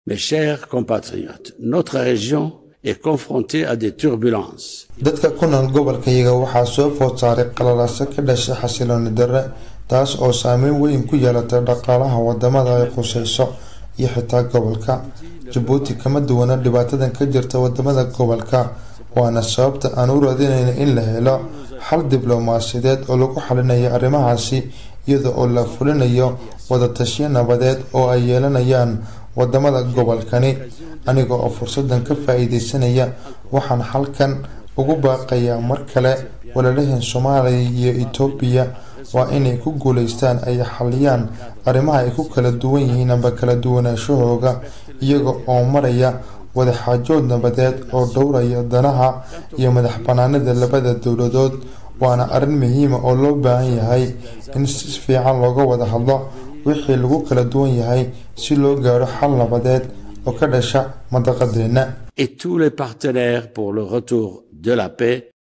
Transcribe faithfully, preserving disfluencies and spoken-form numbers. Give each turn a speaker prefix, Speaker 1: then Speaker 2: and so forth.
Speaker 1: Mes chers compatriotes, notre région est confrontée à des turbulences.
Speaker 2: dadka ku nool gobolkayaga waxaa soo food saaray qalalaase ka dhashay xasilooni darre taas oo saameyn weyn ku yeelatay dhaqaalaha wadamada ay khusayso iyo xitaa gobolka. Jabuuti kama duwana dhibaatadan ka jirta wadamada gobolka, waana sababta aan u raadinayno in la helo xal diblomaasiyadeed oo lagu xalinayo arrimahaasi iyada oo la fulinayo wada tashiyo nabadeed oo ay yeelanayaan wadamada gobolkani. aniga oo fursadan ka faa'iideysanaya waxaan halkan ugu baaqayaa mar kale walaalaheen Soomaaliya iyo Itoobiya waa inay ku guuleystaan ay xaliyaan arrimaha ay ku kala duwan yihiin amba kala duwanaanshahooga iyaga oo maraya wada xaajood nabadeed oo dhowraya danaha iyo madax banaanida labada dowladood. waana arrin muhiim ah oo loo baahan yahay in si fiican looga wada hadlo wixii lagu kala duwan yahay si loo gaaro xal nabadeed oo ka dhasha madaqadeena.
Speaker 1: Et tous les partenaires pour le retour de la paix